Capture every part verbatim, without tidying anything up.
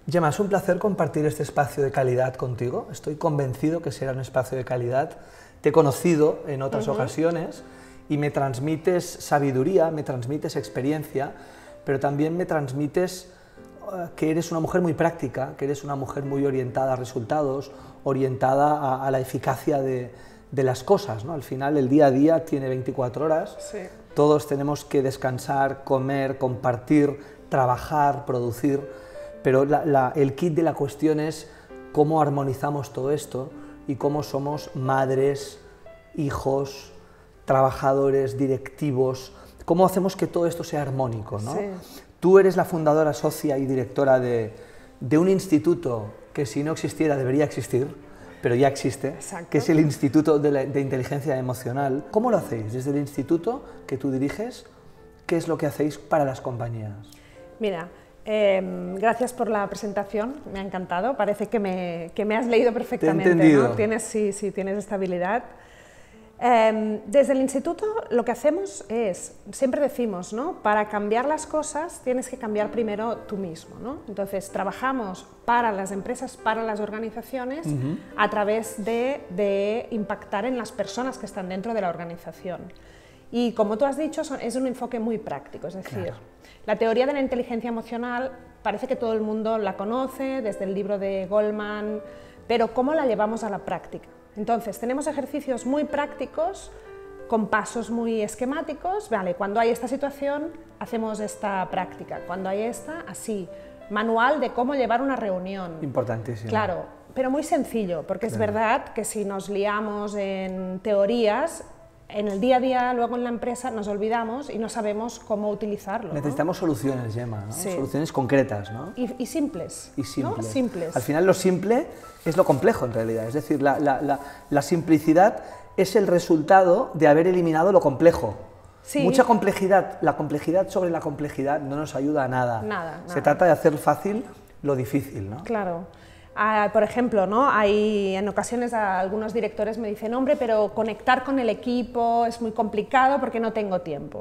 Gemma, es un placer compartir este espacio de calidad contigo. Estoy convencido que será un espacio de calidad. Te he conocido en otras uh-huh. ocasiones y me transmites sabiduría, me transmites experiencia, pero también me transmites uh, que eres una mujer muy práctica, que eres una mujer muy orientada a resultados, orientada a, a la eficacia de, de las cosas, ¿no? Al final el día a día tiene veinticuatro horas, sí. Todos tenemos que descansar, comer, compartir, trabajar, producir, pero la, la, el kit de la cuestión es cómo armonizamos todo esto y cómo somos madres, hijos, trabajadores, directivos, cómo hacemos que todo esto sea armónico, ¿no? Sí. Tú eres la fundadora, socia y directora de, de un instituto que si no existiera debería existir, pero ya existe, Exacto. que es el Instituto de, la, de Inteligencia Emocional. ¿Cómo lo hacéis? Desde el instituto que tú diriges, ¿qué es lo que hacéis para las compañías? Mira, eh, gracias por la presentación, me ha encantado, parece que me, que me has leído perfectamente. Te he entendido. ¿No? Tienes, sí, sí, tienes estabilidad. Eh, desde el instituto lo que hacemos es, siempre decimos, ¿no? Para cambiar las cosas tienes que cambiar primero tú mismo, ¿no? Entonces trabajamos para las empresas, para las organizaciones, uh-huh. a través de, de impactar en las personas que están dentro de la organización. Y como tú has dicho, son, es un enfoque muy práctico, es decir, claro. La teoría de la inteligencia emocional parece que todo el mundo la conoce, desde el libro de Goldman, pero ¿cómo la llevamos a la práctica? Entonces, tenemos ejercicios muy prácticos, con pasos muy esquemáticos. Vale, cuando hay esta situación, hacemos esta práctica. Cuando hay esta, así. Manual de cómo llevar una reunión. Importantísimo. Claro, pero muy sencillo, porque claro. Es verdad que si nos liamos en teorías, en el día a día, luego en la empresa, nos olvidamos y no sabemos cómo utilizarlo. Necesitamos ¿no? soluciones, Gemma, ¿no? Sí. Soluciones concretas, ¿no? Y, y simples. Y simples. ¿no? simples. Al final lo simple es lo complejo en realidad, es decir, la, la, la, la simplicidad es el resultado de haber eliminado lo complejo. Sí. Mucha complejidad, la complejidad sobre la complejidad no nos ayuda a nada. Nada, Se nada. trata de hacer fácil lo difícil, ¿no? Claro. Ah, por ejemplo, ¿no? Hay, en ocasiones a algunos directores me dicen, hombre, pero conectar con el equipo es muy complicado porque no tengo tiempo.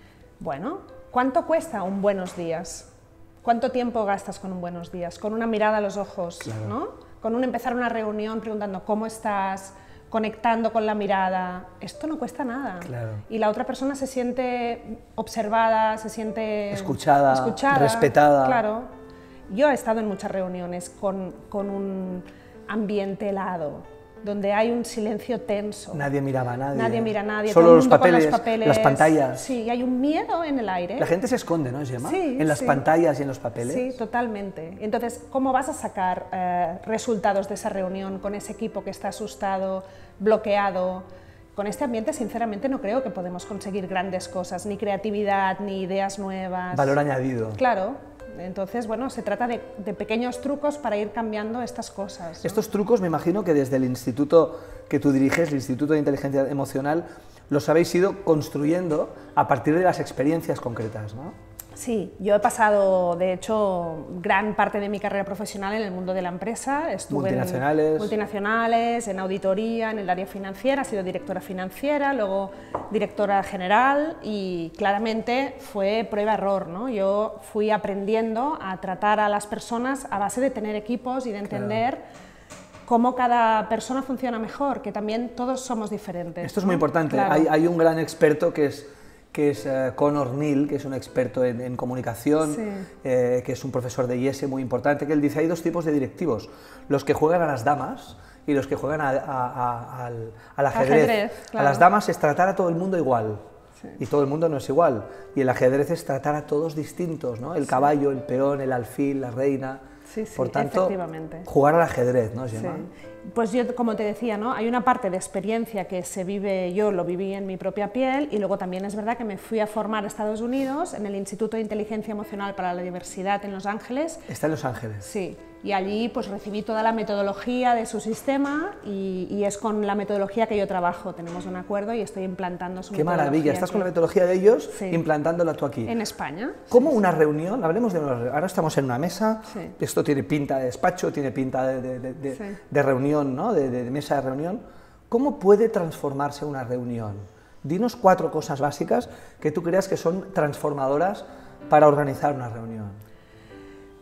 Bueno, ¿cuánto cuesta un buenos días? ¿Cuánto tiempo gastas con un buenos días? Con una mirada a los ojos, claro. ¿no? Con un empezar una reunión preguntando cómo estás, conectando con la mirada. Esto no cuesta nada. Claro. Y la otra persona se siente observada, se siente escuchada, escuchada respetada. Claro. Yo he estado en muchas reuniones con, con un ambiente helado, donde hay un silencio tenso. Nadie miraba a nadie. Nadie mira a nadie. Solo todo el los, mundo papeles, con los papeles, las pantallas. Sí, y hay un miedo en el aire. La gente se esconde, ¿no, Gemma? Sí, en las sí. pantallas y en los papeles. Sí, totalmente. Entonces, ¿cómo vas a sacar eh, resultados de esa reunión con ese equipo que está asustado, bloqueado? Con este ambiente, sinceramente, no creo que podemos conseguir grandes cosas, ni creatividad, ni ideas nuevas. Valor añadido. Claro. Entonces, bueno, se trata de, de pequeños trucos para ir cambiando estas cosas, ¿no? Estos trucos, me imagino que desde el instituto que tú diriges, el Instituto de Inteligencia Emocional, los habéis ido construyendo a partir de las experiencias concretas, ¿no? Sí, yo he pasado, de hecho, gran parte de mi carrera profesional en el mundo de la empresa. Estuve multinacionales. en multinacionales, en auditoría, en el área financiera, he sido directora financiera, luego directora general y claramente fue prueba-error, ¿no? Yo fui aprendiendo a tratar a las personas a base de tener equipos y de entender claro. cómo cada persona funciona mejor, que también todos somos diferentes. Esto es ¿no? muy importante. Claro. Hay, hay un gran experto que es... que es uh, Conor Neal, que es un experto en, en comunicación, sí. eh, que es un profesor de I E S E muy importante, que él dice, hay dos tipos de directivos, los que juegan a las damas y los que juegan a, a, a, al, al ajedrez. ajedrez claro. A las damas es tratar a todo el mundo igual, sí. y todo el mundo no es igual, y el ajedrez es tratar a todos distintos, ¿no? El sí. caballo, el peón, el alfil, la reina. Sí, sí, por tanto, jugar al ajedrez, ¿no, Gemma? Sí. Pues yo, como te decía, ¿no? Hay una parte de experiencia que se vive, yo lo viví en mi propia piel, y luego también es verdad que me fui a formar a Estados Unidos, en el Instituto de Inteligencia Emocional para la Diversidad en Los Ángeles. ¿Está en Los Ángeles? Sí, y allí pues recibí toda la metodología de su sistema, y, y es con la metodología que yo trabajo. Tenemos un acuerdo y estoy implantando su ¡Qué metodología. Qué maravilla! Estás aquí. con la metodología de ellos, sí. implantándola tú aquí. En España. ¿Cómo sí, una sí. reunión? Hablemos de una reunión. Ahora estamos en una mesa, sí. esto tiene pinta de despacho, tiene pinta de, de, de, de, sí. de reunión, ¿no? de, de, de mesa de reunión. ¿Cómo puede transformarse una reunión? Dinos cuatro cosas básicas que tú creas que son transformadoras para organizar una reunión.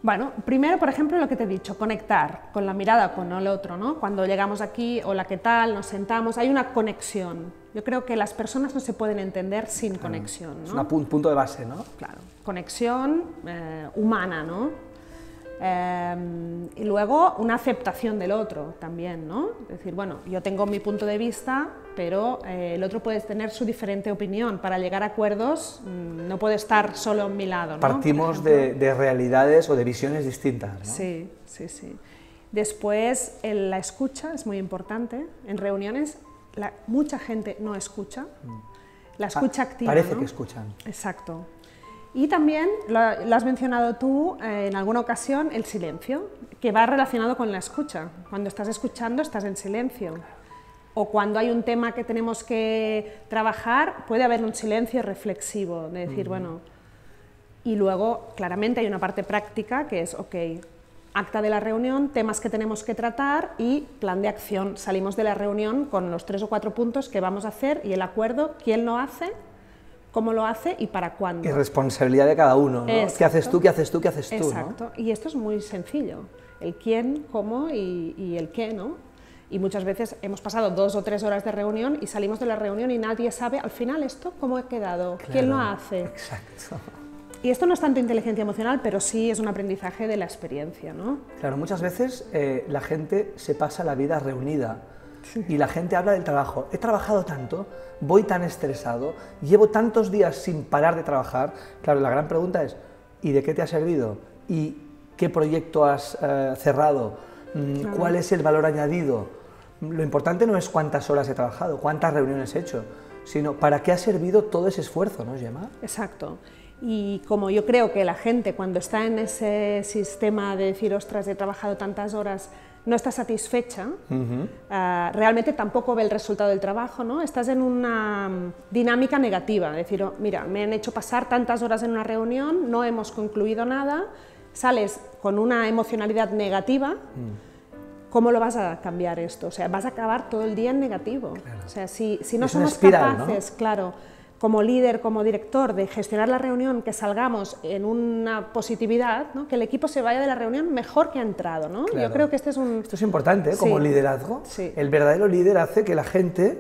Bueno, primero, por ejemplo, lo que te he dicho, conectar con la mirada con el otro, ¿no? Cuando llegamos aquí, hola, ¿qué tal?, nos sentamos, hay una conexión. Yo creo que las personas no se pueden entender sin claro. conexión, ¿no? Es un pun punto de base, ¿no? Claro, conexión eh, humana, ¿no? Eh, y luego una aceptación del otro también, ¿no? Es decir, bueno, yo tengo mi punto de vista, pero eh, el otro puede tener su diferente opinión. Para llegar a acuerdos mmm, no puede estar solo en mi lado, ¿no? Partimos de, de realidades o de visiones distintas, ¿no? Sí, sí, sí. Después, el, la escucha es muy importante. En reuniones, la, mucha gente no escucha. La escucha ah, activa, Parece ¿no? que escuchan. Exacto. Y también, lo, lo has mencionado tú eh, en alguna ocasión, el silencio, que va relacionado con la escucha. Cuando estás escuchando, estás en silencio. O cuando hay un tema que tenemos que trabajar, puede haber un silencio reflexivo, de decir, mm. bueno... Y luego, claramente, hay una parte práctica que es, ok, acta de la reunión, temas que tenemos que tratar y plan de acción. Salimos de la reunión con los tres o cuatro puntos que vamos a hacer y el acuerdo, quién lo hace, cómo lo hace y para cuándo. Y responsabilidad de cada uno, ¿no? Exacto. ¿Qué haces tú, qué haces tú, qué haces tú? Exacto, ¿no? Y esto es muy sencillo, el quién, cómo y, y el qué, ¿no? Y muchas veces hemos pasado dos o tres horas de reunión y salimos de la reunión y nadie sabe al final esto cómo ha quedado, claro, quién lo hace. Exacto. Y esto no es tanto inteligencia emocional, pero sí es un aprendizaje de la experiencia, ¿no? Claro, muchas veces eh, la gente se pasa la vida reunida. Sí. Y la gente habla del trabajo. He trabajado tanto, voy tan estresado, llevo tantos días sin parar de trabajar. Claro, la gran pregunta es, ¿y de qué te ha servido? ¿Y qué proyecto has eh, cerrado? Claro. ¿Cuál es el valor añadido? Lo importante no es cuántas horas he trabajado, cuántas reuniones he hecho, sino para qué ha servido todo ese esfuerzo, ¿no, Gemma? Exacto. Y como yo creo que la gente cuando está en ese sistema de decir, ostras, he trabajado tantas horas, no está satisfecha, uh-huh. uh, realmente tampoco ve el resultado del trabajo, ¿no? Estás en una dinámica negativa, es decir, oh, mira, me han hecho pasar tantas horas en una reunión, no hemos concluido nada, sales con una emocionalidad negativa, uh-huh. ¿Cómo lo vas a cambiar esto? O sea, vas a acabar todo el día en negativo. Claro. O sea, si, si no es somos espiral, capaces, ¿no? claro, como líder, como director, de gestionar la reunión, que salgamos en una positividad, ¿no? Que el equipo se vaya de la reunión mejor que ha entrado, ¿no? Claro. Yo creo que este es un... Esto es importante, ¿eh? Como sí. liderazgo. Sí. El verdadero líder hace que la gente,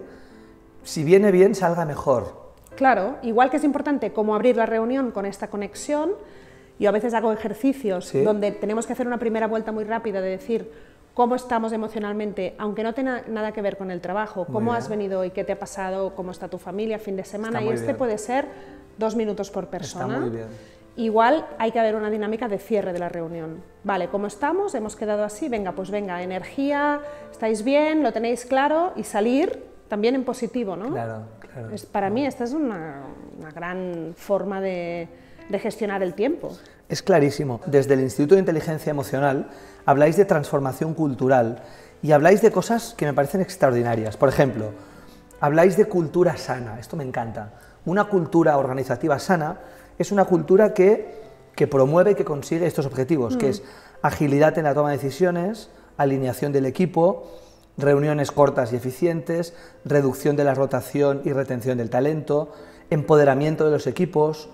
si viene bien, salga mejor. Claro, igual que es importante cómo abrir la reunión con esta conexión. Yo a veces hago ejercicios ¿sí? donde tenemos que hacer una primera vuelta muy rápida de decir cómo estamos emocionalmente, aunque no tenga nada que ver con el trabajo, cómo has venido hoy, qué te ha pasado, cómo está tu familia, fin de semana, y este bien. Puede ser dos minutos por persona. Está muy bien. Igual hay que haber una dinámica de cierre de la reunión. Vale, ¿cómo estamos? Hemos quedado así, venga, pues venga, energía, estáis bien, lo tenéis claro, y salir también en positivo, ¿no? Claro, claro. Es, para mí esta es una, una gran forma de, de gestionar el tiempo. Es clarísimo. Desde el Instituto de Inteligencia Emocional habláis de transformación cultural y habláis de cosas que me parecen extraordinarias. Por ejemplo, habláis de cultura sana, esto me encanta. Una cultura organizativa sana es una cultura que, que promueve y que consigue estos objetivos, mm. que es agilidad en la toma de decisiones, alineación del equipo, reuniones cortas y eficientes, reducción de la rotación y retención del talento, empoderamiento de los equipos,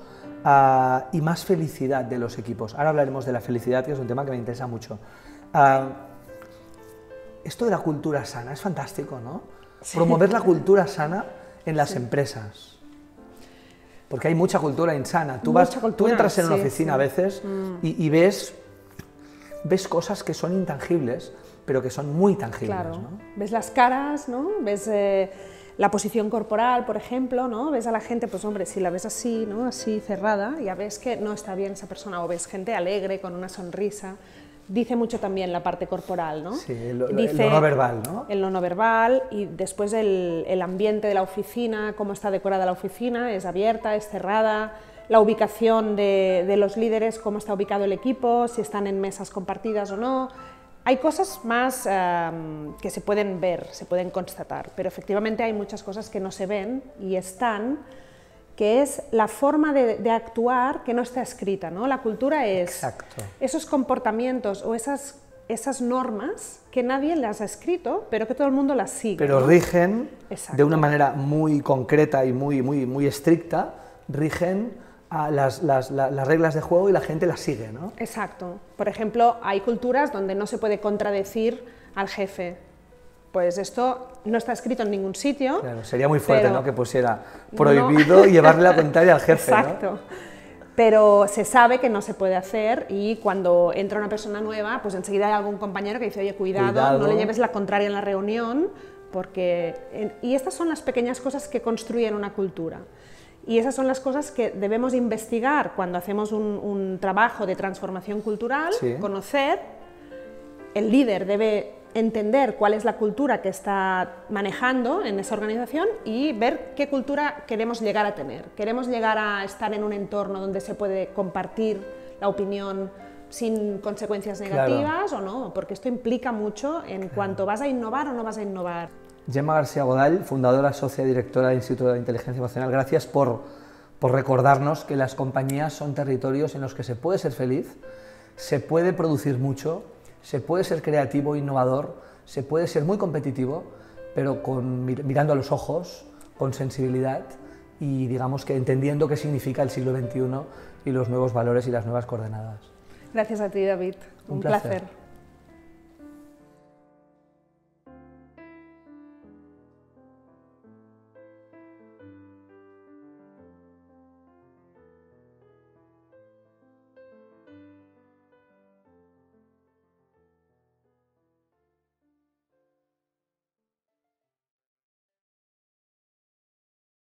Uh, y más felicidad de los equipos. Ahora hablaremos de la felicidad, que es un tema que me interesa mucho. Uh, esto de la cultura sana es fantástico, ¿no? Sí. Promover la cultura sana en las sí. empresas. Porque hay mucha cultura insana. Tú, vas, cultura, tú entras en sí, una oficina sí. a veces mm. y, y ves, ves cosas que son intangibles, pero que son muy tangibles. Claro. ¿no? Ves las caras, ¿no? Ves... Eh... la posición corporal, por ejemplo, ¿no? Ves a la gente, pues hombre, si la ves así, ¿no? Así cerrada, ya ves que no está bien esa persona, o ves gente alegre, con una sonrisa. Dice mucho también la parte corporal, ¿no? Sí, el, Dice, el no verbal, ¿no? El no verbal, y después el, el ambiente de la oficina, cómo está decorada la oficina, es abierta, es cerrada, la ubicación de, de los líderes, cómo está ubicado el equipo, si están en mesas compartidas o no. Hay cosas más um, que se pueden ver, se pueden constatar, pero efectivamente hay muchas cosas que no se ven y están, que es la forma de, de actuar que no está escrita, ¿no? La cultura es Exacto. esos comportamientos o esas, esas normas que nadie las ha escrito, pero que todo el mundo las sigue. Pero ¿no? rigen Exacto. de una manera muy concreta y muy, muy, muy estricta, rigen a las, las, las, las reglas de juego y la gente las sigue, ¿no? Exacto. Por ejemplo, hay culturas donde no se puede contradecir al jefe. Pues esto no está escrito en ningún sitio. Claro, sería muy fuerte, pero... ¿no?, que pusiera prohibido no. llevarle la contraria al jefe. Exacto. ¿no? Pero se sabe que no se puede hacer y cuando entra una persona nueva, pues enseguida hay algún compañero que dice, oye, cuidado, cuidado. no le lleves la contraria en la reunión, porque... Y estas son las pequeñas cosas que construyen una cultura. Y esas son las cosas que debemos investigar cuando hacemos un, un trabajo de transformación cultural, sí. conocer, el líder debe entender cuál es la cultura que está manejando en esa organización y ver qué cultura queremos llegar a tener. Queremos llegar a estar en un entorno donde se puede compartir la opinión sin consecuencias negativas, claro. o no, porque esto implica mucho en claro. cuanto vas a innovar o no vas a innovar. Gemma García Godall, fundadora, socia y directora del Instituto de Inteligencia Emocional, gracias por, por recordarnos que las compañías son territorios en los que se puede ser feliz, se puede producir mucho, se puede ser creativo, innovador, se puede ser muy competitivo, pero con, mirando a los ojos, con sensibilidad y digamos que entendiendo qué significa el siglo veintiuno y los nuevos valores y las nuevas coordenadas. Gracias a ti, David. Un, Un placer. placer.